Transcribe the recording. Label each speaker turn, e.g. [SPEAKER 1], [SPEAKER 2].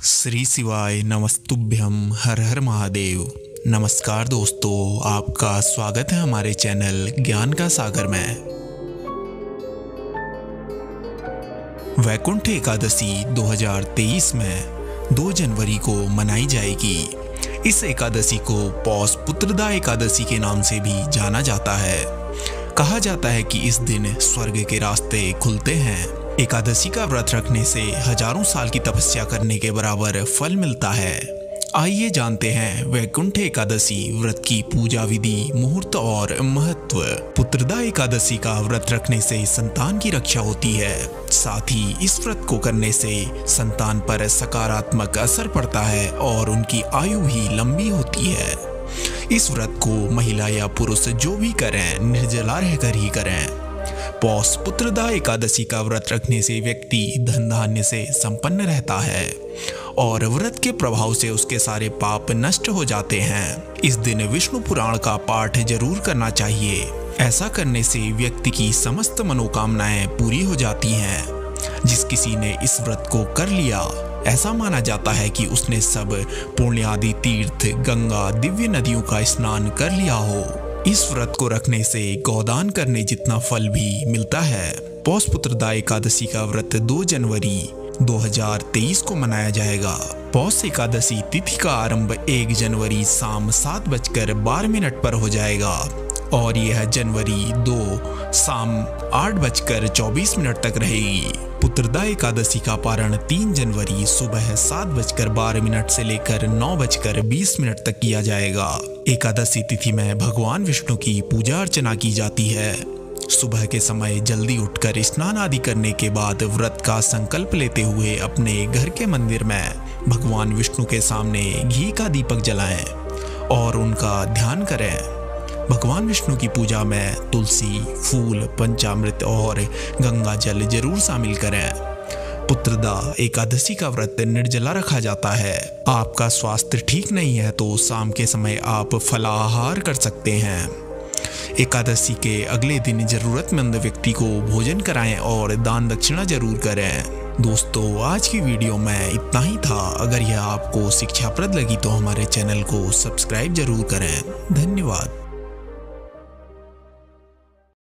[SPEAKER 1] श्री शिवाय नमस्तुभ्यम हर हर महादेव। नमस्कार दोस्तों, आपका स्वागत है हमारे चैनल ज्ञान का सागर में। वैकुंठ एकादशी 2023 में 2 जनवरी को मनाई जाएगी। इस एकादशी को पौष पुत्रदा एकादशी के नाम से भी जाना जाता है। कहा जाता है कि इस दिन स्वर्ग के रास्ते खुलते हैं। एकादशी का व्रत रखने से हजारों साल की तपस्या करने के बराबर फल मिलता है। आइए जानते हैं वैकुंठ एकादशी व्रत की पूजा विधि, मुहूर्त और महत्व। पुत्रदा एकादशी का व्रत रखने से संतान की रक्षा होती है। साथ ही इस व्रत को करने से संतान पर सकारात्मक असर पड़ता है और उनकी आयु भी लंबी होती है। इस व्रत को महिला या पुरुष जो भी करें, निर्जला रहकर ही करें। पौष पुत्रदा एकादशी का व्रत रखने से व्यक्ति धन धान्य से संपन्न रहता है और व्रत के प्रभाव से उसके सारे पाप नष्ट हो जाते हैं। इस दिन विष्णु पुराण का पाठ जरूर करना चाहिए। ऐसा करने से व्यक्ति की समस्त मनोकामनाएं पूरी हो जाती हैं। जिस किसी ने इस व्रत को कर लिया, ऐसा माना जाता है कि उसने सब पुण्य आदि तीर्थ, गंगा, दिव्य नदियों का स्नान कर लिया हो। इस व्रत को रखने से गौदान करने जितना फल भी मिलता है। पौष पुत्रदा एकादशी का व्रत 2 जनवरी 2023 को मनाया जाएगा। पौष एकादशी तिथि का आरंभ 1 जनवरी शाम 7:12 पर हो जाएगा और यह जनवरी 2 शाम 8:24 तक रहेगी। पुत्रदा एकादशी का पारण 3 जनवरी सुबह 7:12 से लेकर 9:20 तक किया जाएगा। एकादशी तिथि में भगवान विष्णु की पूजा अर्चना की जाती है। सुबह के समय जल्दी उठकर स्नान आदि करने के बाद व्रत का संकल्प लेते हुए अपने घर के मंदिर में भगवान विष्णु के सामने घी का दीपक जलाएं और उनका ध्यान करें। भगवान विष्णु की पूजा में तुलसी, फूल, पंचामृत और गंगा जल जरूर शामिल करें। पुत्रदा एकादशी का व्रत निर्जला रखा जाता है। आपका स्वास्थ्य ठीक नहीं है तो शाम के समय आप फलाहार कर सकते हैं। एकादशी के अगले दिन जरूरतमंद व्यक्ति को भोजन कराएं और दान दक्षिणा जरूर करें। दोस्तों, आज की वीडियो में इतना ही था। अगर यह आपको शिक्षाप्रद लगी तो हमारे चैनल को सब्सक्राइब जरूर करें। धन्यवाद।